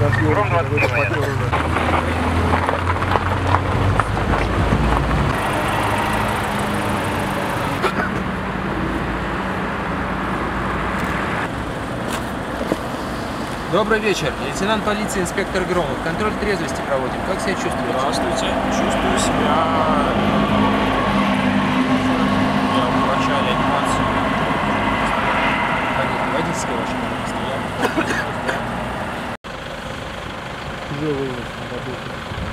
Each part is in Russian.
Ром 20 Добрый вечер. Лейтенант полиции, инспектор Громов. Контроль трезвости проводим. Как себя чувствуете? Здравствуйте. Чувствую себя... Я у врача реанимации. Понятно. Водительское ваше место. Где вывез работает?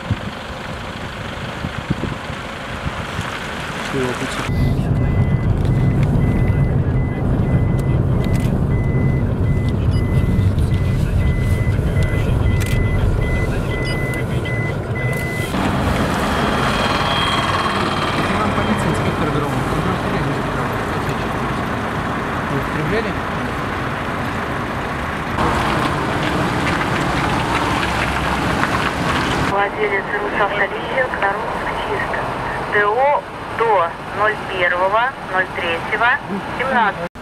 Все его пути. Владелец Русавтолизия, Кнорунск, чисто. ТО до 01.03.17.